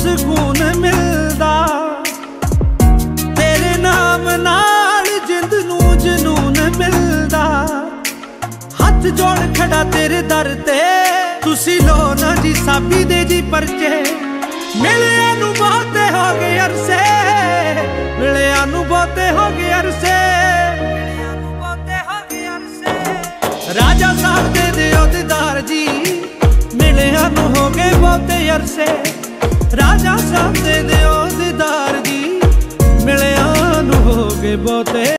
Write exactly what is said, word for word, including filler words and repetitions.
ਸਕੂਨ ਮਿਲਦਾ। ਤੇਰੇ ਨਾਮ ਨਾਲ ਜਿੰਦ ਨੂੰ ਜਨੂਨ ਮਿਲਦਾ। ਹੱਥ ਜੋੜ ਖੜਾ ਤੇਰੇ ਦਰ ਤੇ, ਤੁਸੀਂ ਲੋ ਨਾ ਜੀ ਸਾਬੀ ਦੇ ਜੀ ਪਰਚੇ। ਮਿਲਿਆ ਨੂੰ ਬਹੁਤੇ ਹੋ ਗਏ ਅਰਸੇ, ਮਿਲਿਆ ਨੂੰ ਬਹੁਤੇ ਹੋ ਗਏ ਅਰਸੇ, ਮਿਲਿਆ ਨੂੰ ਬਹੁਤੇ ਹੋ ਗਏ ਅਰਸੇ। ਰਾਜਾ ਸਾਹਿਬ ਦੇ ਦਿਓ ਦੀਦਾਰ ਜੀ, ਮਿਲਿਆ ਨੂੰ ਹੋ ਗਏ ਬਹੁਤੇ ਅਰਸੇ। ਰਾਜਾ ਸਾਹਿਬ ਦੇ ਦਿਓ ਦੀਦਾਰ ਜੀ, ਮਿਲਿਆ ਨੂੰ ਹੋ ਗਏ ਬਹੁਤੇ।